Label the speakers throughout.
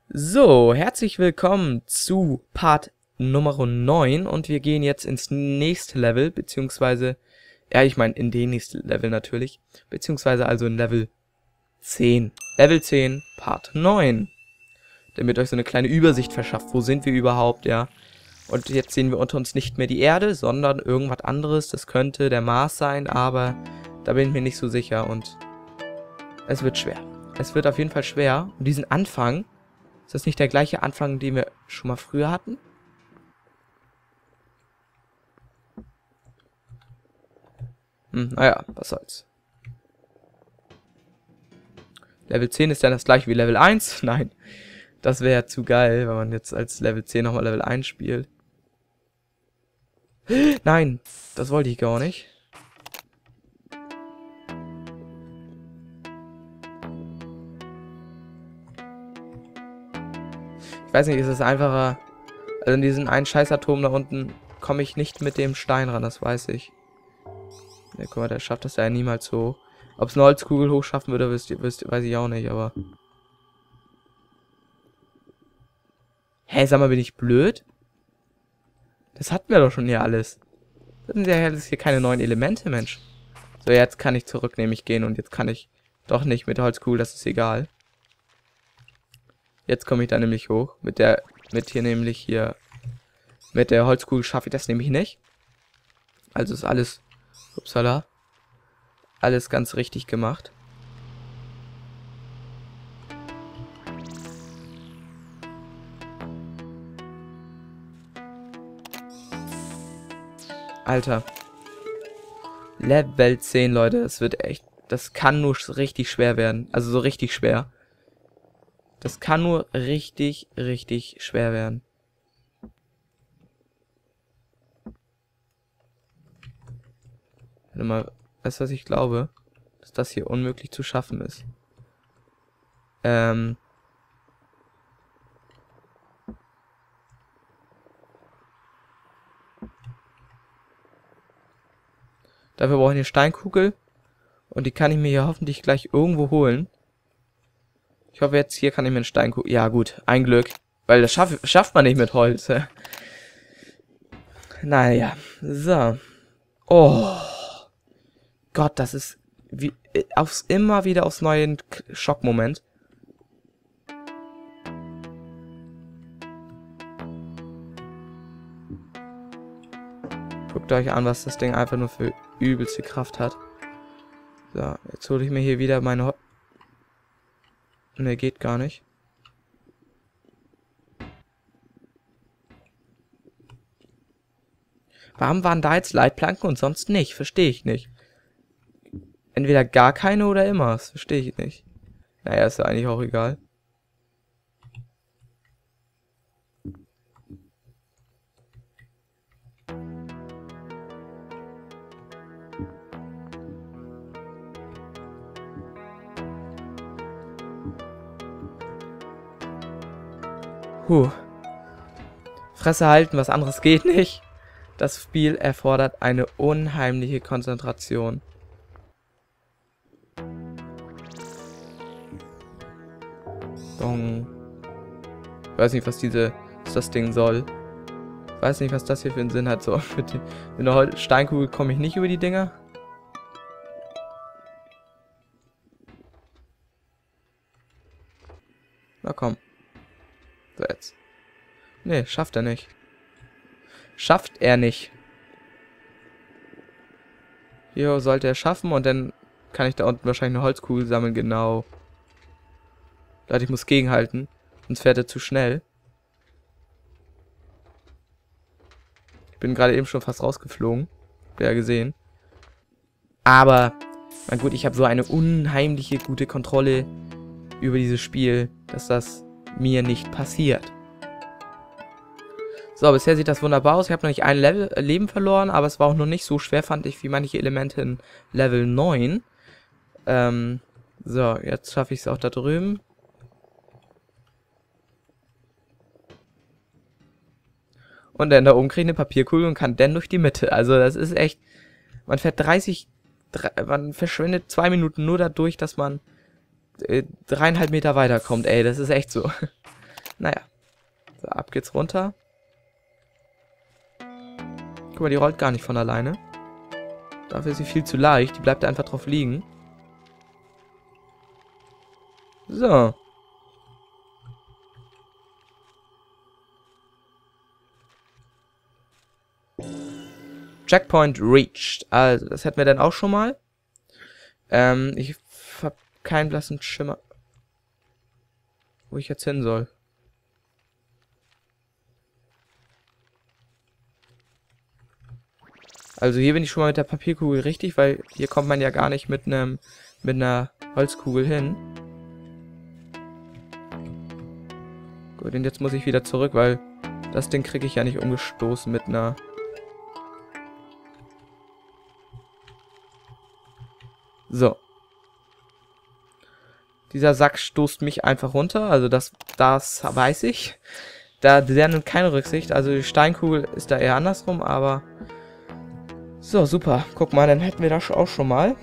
Speaker 1: So, herzlich willkommen zu Part Nummer 9 und wir gehen jetzt ins nächste Level, beziehungsweise, ja, ich meine in den nächsten Level natürlich, beziehungsweise also in Level 10. Level 10, Part 9. Damit euch so eine kleine Übersicht verschafft, wo sind wir überhaupt, ja. Und jetzt sehen wir unter uns nicht mehr die Erde, sondern irgendwas anderes. Das könnte der Mars sein, aber da bin ich mir nicht so sicher und es wird schwer. Es wird auf jeden Fall schwer. Und diesen Anfang... Ist das nicht der gleiche Anfang, den wir schon mal früher hatten? Naja, was soll's. Level 10 ist dann das gleiche wie Level 1? Nein, das wäre zu geil, wenn man jetzt als Level 10 nochmal Level 1 spielt. Nein, das wollte ich gar nicht. Ich weiß nicht, ist es einfacher. Also in diesen einen Scheißatom da unten komme ich nicht mit dem Stein ran, das weiß ich. Ja, guck mal, der schafft das ja niemals hoch. Ob es eine Holzkugel hochschaffen würde, weiß ich auch nicht, aber... Hä, sag mal, bin ich blöd? Das hatten wir doch schon hier alles. Das sind ja jetzt hier keine neuen Elemente, Mensch. So, jetzt kann ich zurück nämlich gehen und jetzt kann ich doch nicht mit der Holzkugel, das ist egal. Jetzt komme ich da nämlich hoch. Mit der Holzkugel schaffe ich das nämlich nicht. Also ist alles, upsala, alles ganz richtig gemacht. Alter. Level 10, Leute, das wird echt, das kann nur richtig schwer werden. Also so richtig schwer. Das kann nur richtig, richtig schwer werden. Warte mal, weißt du, was ich glaube? Dass das hier unmöglich zu schaffen ist. Dafür brauche ich eine Steinkugel. Und die kann ich mir hier hoffentlich gleich irgendwo holen. Ich hoffe, jetzt hier kann ich mir einen Steinkugel... Ja gut, ein Glück. Weil das schafft man nicht mit Holz. Naja, so. Oh. Gott, das ist wie, immer wieder aufs neue ein Schockmoment. Guckt euch an, was das Ding einfach nur für übelste Kraft hat. So, jetzt hole ich mir hier wieder meine... Ne, geht gar nicht. Warum waren da jetzt Leitplanken und sonst nicht? Verstehe ich nicht. Entweder gar keine oder immer. Das verstehe ich nicht. Naja, ist ja eigentlich auch egal. Fresse halten, was anderes geht nicht. Das Spiel erfordert eine unheimliche Konzentration. Dong. Ich weiß nicht, was das Ding soll. Ich weiß nicht, was das hier für einen Sinn hat. So, mit einer Steinkugel komme ich nicht über die Dinger. Na komm. So, jetzt. Nee, schafft er nicht. Schafft er nicht. Hier sollte er schaffen und dann kann ich da unten wahrscheinlich eine Holzkugel sammeln, genau. Leute, ich muss gegenhalten, sonst fährt er zu schnell. Ich bin gerade eben schon fast rausgeflogen. Habt ihr ja gesehen. Aber, na gut, ich habe so eine unheimliche gute Kontrolle über dieses Spiel, dass das mir nicht passiert. So, bisher sieht das wunderbar aus. Ich habe noch nicht ein Leben verloren, aber es war auch noch nicht so schwer, fand ich, wie manche Elemente in Level 9. So, jetzt schaffe ich es auch da drüben. Und dann da oben kriege ich eine Papierkugel und kann dann durch die Mitte. Also das ist echt... Man fährt man verschwendet 2 Minuten nur dadurch, dass man 3,5 Meter weiterkommt. Ey, das ist echt so. Naja. So, ab geht's runter. Guck mal, die rollt gar nicht von alleine. Dafür ist sie viel zu leicht. Die bleibt da einfach drauf liegen. So. Checkpoint reached. Also, das hätten wir dann auch schon mal. Ich hab keinen blassen Schimmer, wo ich jetzt hin soll. Also hier bin ich schon mal mit der Papierkugel richtig, weil hier kommt man ja gar nicht mit einer Holzkugel hin. Gut, und jetzt muss ich wieder zurück, weil das Ding kriege ich ja nicht umgestoßen mit einer... So. Dieser Sack stoßt mich einfach runter, also das weiß ich. Der nimmt keine Rücksicht, also die Steinkugel ist da eher andersrum, aber... So, super. Guck mal, dann hätten wir das auch schon mal.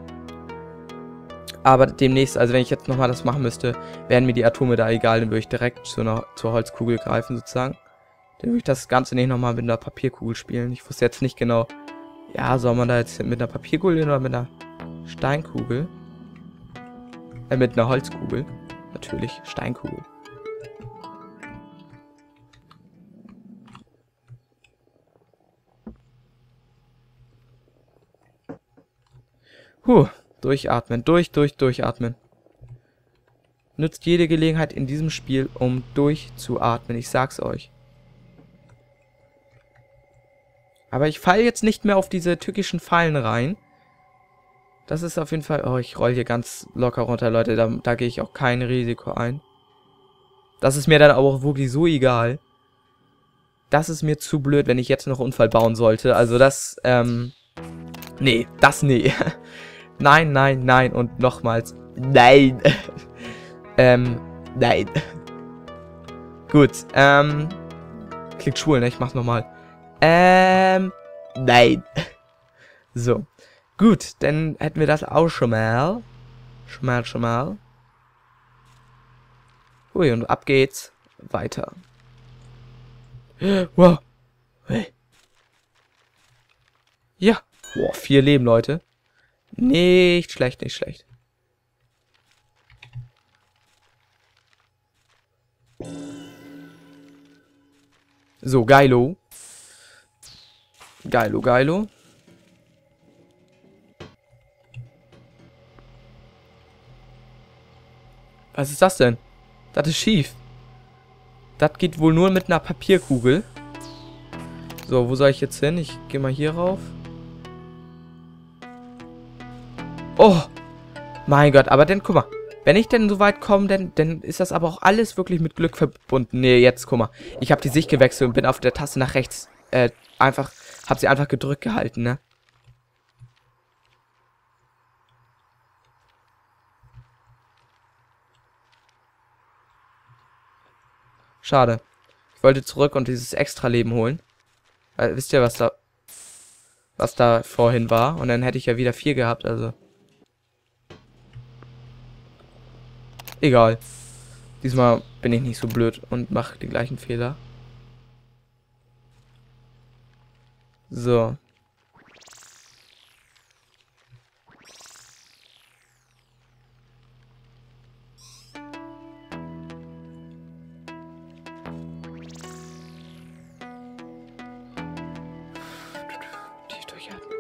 Speaker 1: Aber demnächst, also wenn ich jetzt nochmal das machen müsste, wären mir die Atome da egal, dann würde ich direkt zur Holzkugel greifen sozusagen. Dann würde ich das Ganze nicht nochmal mit einer Papierkugel spielen. Ich wusste jetzt nicht genau, ja, soll man da jetzt mit einer Papierkugel oder mit einer Steinkugel? Mit einer Holzkugel. Natürlich, Steinkugel. Durchatmen. Durchatmen. Nutzt jede Gelegenheit in diesem Spiel, um durchzuatmen. Ich sag's euch. Aber ich falle jetzt nicht mehr auf diese tückischen Fallen rein. Das ist auf jeden Fall... Oh, ich roll hier ganz locker runter, Leute. Da gehe ich auch kein Risiko ein. Das ist mir dann auch wirklich so egal. Das ist mir zu blöd, wenn ich jetzt noch Unfall bauen sollte. Also das, nee, das nee. Nein, nein, nein und nochmals. Nein. Nein. Gut, klingt schwul, ne? Ich mach's nochmal. Nein. So. Gut, dann hätten wir das auch schon mal. Schon mal. Ui, und ab geht's. Weiter. Wow. Hey. Ja. Boah, 4 Leben, Leute. Nicht schlecht, nicht schlecht. So, geilo. Geilo. Was ist das denn? Das ist schief. Das geht wohl nur mit einer Papierkugel. So, wo soll ich jetzt hin? Ich gehe mal hier rauf. Oh, mein Gott, aber dann, guck mal, wenn ich denn so weit komme, dann ist das aber auch alles wirklich mit Glück verbunden. Nee, jetzt, guck mal, ich habe die Sicht gewechselt und bin auf der Taste nach rechts, habe sie einfach gedrückt gehalten, ne? Schade. Ich wollte zurück und dieses Extra-Leben holen. Weil, wisst ihr, was da vorhin war? Und dann hätte ich ja wieder 4 gehabt, also... Egal. Diesmal bin ich nicht so blöd und mache die gleichen Fehler. So. Tief durchatmen.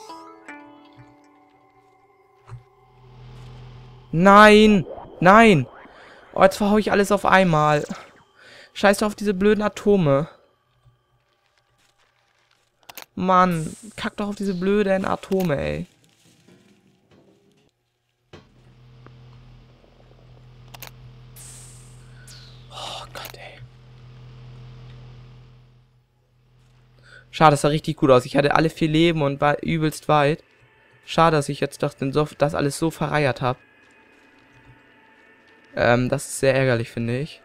Speaker 1: Nein! Nein! Oh, jetzt verhaue ich alles auf einmal. Scheiß auf diese blöden Atome. Mann, kack doch auf diese blöden Atome, ey. Oh Gott, ey. Schade, das sah richtig gut aus. Ich hatte alle 4 Leben und war übelst weit. Schade, dass ich jetzt doch das alles so verreiert habe. Das ist sehr ärgerlich, finde ich.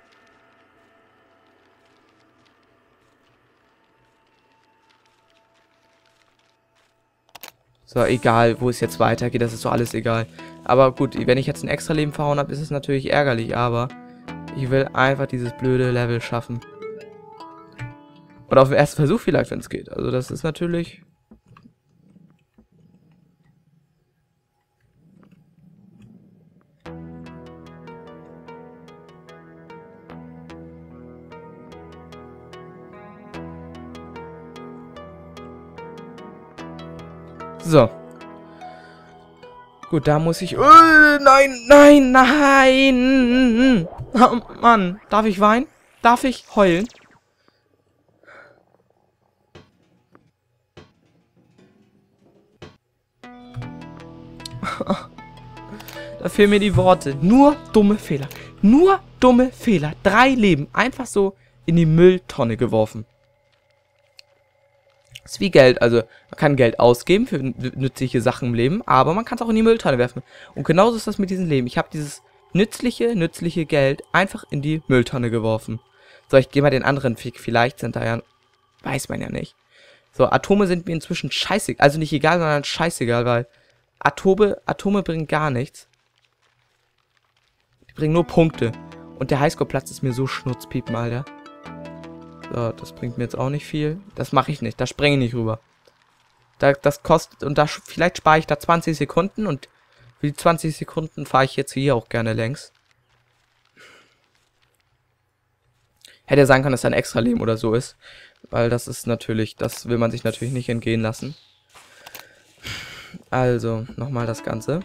Speaker 1: So, egal, wo es jetzt weitergeht, das ist doch alles egal. Aber gut, wenn ich jetzt ein extra Leben verhauen habe, ist es natürlich ärgerlich, aber Ich will einfach dieses blöde Level schaffen. Und auf den ersten Versuch vielleicht, wenn es geht. Also das ist natürlich... So. Gut, da muss ich... nein, nein, nein! Oh, Mann, darf ich weinen? Darf ich heulen? Da fehlen mir die Worte. Nur dumme Fehler. Nur dumme Fehler. 3 Leben. Einfach so in die Mülltonne geworfen. Ist wie Geld. Also, man kann Geld ausgeben für nützliche Sachen im Leben, aber man kann es auch in die Mülltonne werfen. Und genauso ist das mit diesem Leben. Ich habe dieses nützliche Geld einfach in die Mülltonne geworfen. So, ich gehe mal den anderen Weg. Vielleicht sind da ja... Weiß man ja nicht. So, Atome sind mir inzwischen scheißegal. Also nicht egal, sondern scheißegal, weil Atome bringen gar nichts. Die bringen nur Punkte. Und der Highscore-Platz ist mir so schnurzpiepen, Alter. So, das bringt mir jetzt auch nicht viel. Das mache ich nicht. Da springe ich nicht rüber. Das kostet... Und da vielleicht spare ich da 20 Sekunden. Und für die 20 Sekunden fahre ich jetzt hier auch gerne längs. Hätte ja sagen können, dass da ein extra Leben oder so ist. Weil das ist natürlich... Das will man sich natürlich nicht entgehen lassen. Also, nochmal das Ganze.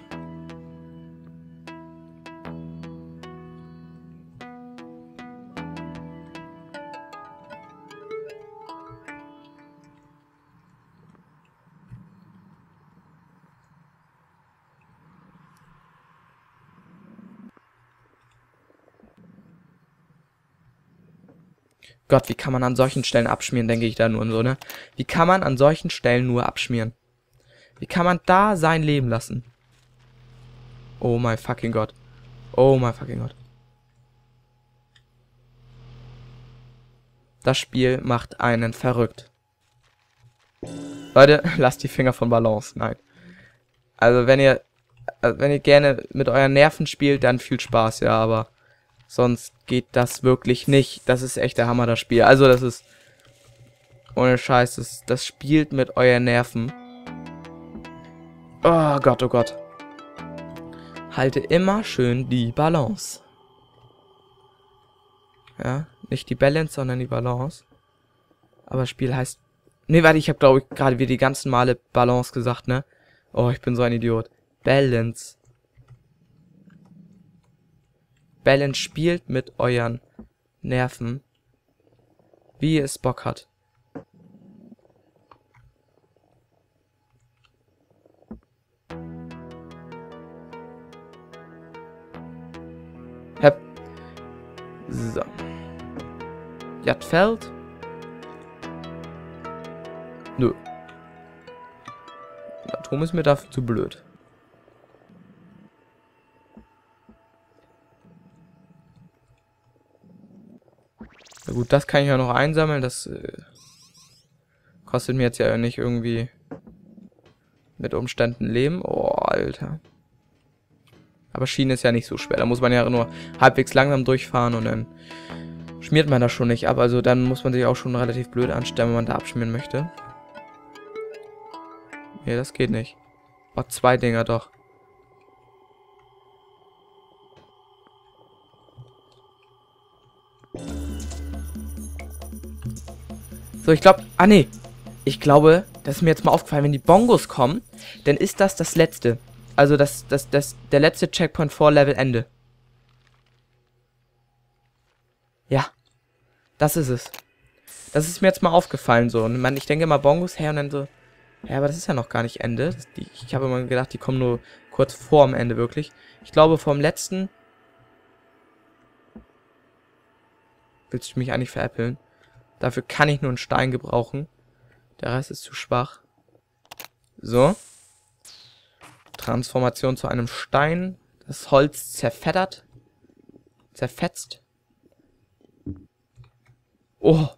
Speaker 1: Gott, wie kann man an solchen Stellen abschmieren, denke ich da nur so, ne? Wie kann man an solchen Stellen nur abschmieren? Wie kann man da sein Leben lassen? Oh mein fucking Gott. Oh mein fucking Gott. Das Spiel macht einen verrückt. Leute, lasst die Finger von Balance. Nein. Also wenn ihr gerne mit euren Nerven spielt, dann viel Spaß, ja, aber sonst geht das wirklich nicht. Das ist echt der Hammer, das Spiel. Also das ist ohne Scheiß, das spielt mit euren Nerven. Oh Gott, oh Gott. Halte immer schön die Balance. Ja, nicht die Balance, sondern die Balance. Aber das Spiel heißt... Ne, warte, ich habe glaube ich gerade wieder die ganzen Male Balance gesagt, ne? Oh, ich bin so ein Idiot. Balance. Balance spielt mit euren Nerven, wie es Bock hat. Hep. So. Jadfeld. Nö. Atom ist mir dafür zu blöd. Na gut, das kann ich ja noch einsammeln. Das kostet mir jetzt ja nicht irgendwie mit Umständen Leben. Oh, Alter. Aber Schiene ist ja nicht so schwer. Da muss man ja nur halbwegs langsam durchfahren und dann schmiert man das schon nicht ab. Also dann muss man sich auch schon relativ blöd anstellen, wenn man da abschmieren möchte. Nee, das geht nicht. Oh, 2 Dinger doch. So, ich glaube... Ah, nee. Ich glaube, das ist mir jetzt mal aufgefallen, wenn die Bongos kommen, dann ist das letzte. Also der letzte Checkpoint vor Levelende. Ja. Das ist es. Das ist mir jetzt mal aufgefallen so. Und ich denke immer Bongos her und dann so... Ja, aber das ist ja noch gar nicht Ende. Ich habe immer gedacht, die kommen nur kurz vor dem Ende wirklich. Ich glaube, vom letzten... Willst du mich eigentlich veräppeln? Dafür kann ich nur einen Stein gebrauchen. Der Rest ist zu schwach. So. Transformation zu einem Stein. Das Holz zerfettert. Zerfetzt. Oh.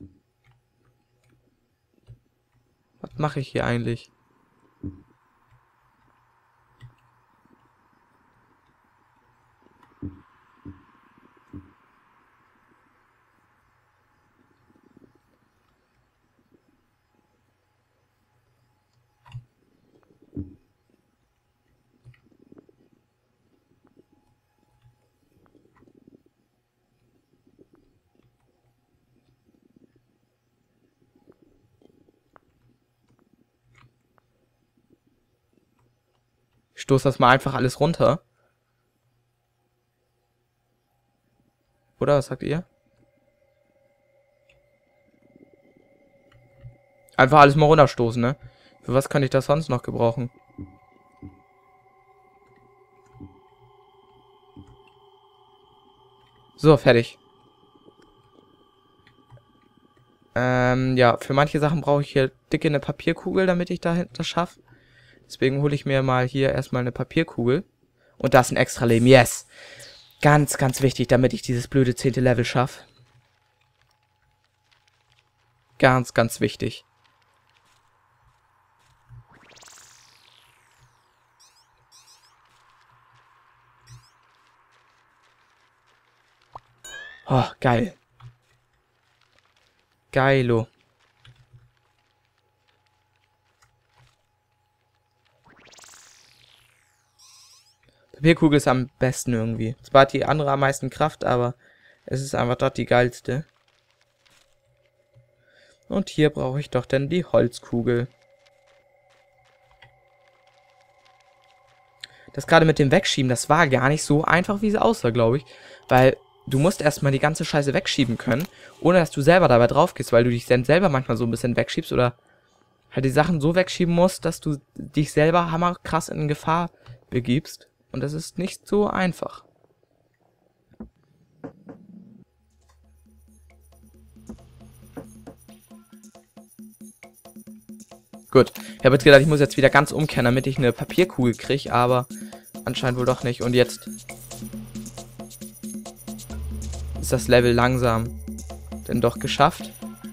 Speaker 1: Was mache ich hier eigentlich? Ich stoße das mal einfach alles runter. Oder, was sagt ihr? Einfach alles mal runterstoßen, ne? Für was kann ich das sonst noch gebrauchen? So, fertig. Ja, für manche Sachen brauche ich hier dicke eine Papierkugel, damit ich das schaffe. Deswegen hole ich mir mal hier erstmal eine Papierkugel. Und das ist ein extra Leben, yes! Ganz, ganz wichtig, damit ich dieses blöde 10. Level schaffe. Ganz, ganz wichtig. Oh, geil. Geilo. Papierkugel ist am besten irgendwie. Zwar hat die andere am meisten Kraft, aber es ist einfach dort die geilste. Und hier brauche ich doch dann die Holzkugel. Das gerade mit dem Wegschieben, das war gar nicht so einfach, wie es aussah, glaube ich. Weil du musst erstmal die ganze Scheiße wegschieben können, ohne dass du selber dabei drauf gehst, weil du dich dann selber manchmal so ein bisschen wegschiebst oder halt die Sachen so wegschieben musst, dass du dich selber hammerkrass in Gefahr begibst. Und das ist nicht so einfach. Gut, ich habe jetzt gedacht, ich muss jetzt wieder ganz umkehren, damit ich eine Papierkugel kriege, aber anscheinend wohl doch nicht. Und jetzt ist das Level langsam denn doch geschafft.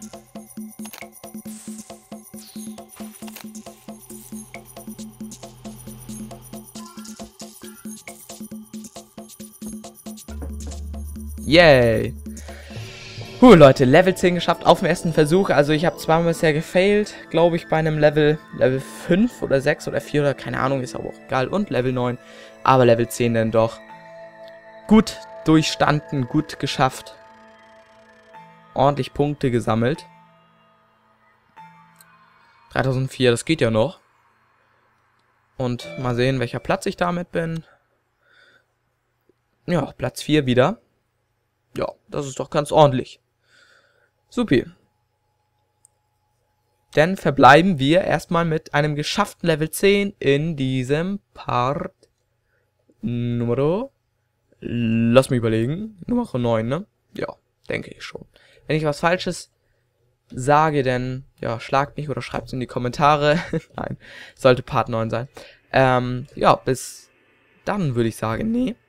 Speaker 1: Yay! Leute, Level 10 geschafft auf dem ersten Versuch. Also ich habe zweimal bisher gefailt, glaube ich, bei einem Level 5 oder 6 oder 4 oder keine Ahnung, ist aber auch egal. Und Level 9, aber Level 10 dann doch. Gut durchstanden, gut geschafft. Ordentlich Punkte gesammelt. 3004, das geht ja noch. Und mal sehen, welcher Platz ich damit bin. Ja, Platz 4 wieder. Ja, das ist doch ganz ordentlich. Supi. Dann verbleiben wir erstmal mit einem geschafften Level 10 in diesem Part Nummer... Lass mich überlegen. Nummer 9, ne? Ja, denke ich schon. Wenn ich was Falsches sage, dann ja, schlagt mich oder schreibt es in die Kommentare. Nein, sollte Part 9 sein. Ja, bis dann würde ich sagen, nee.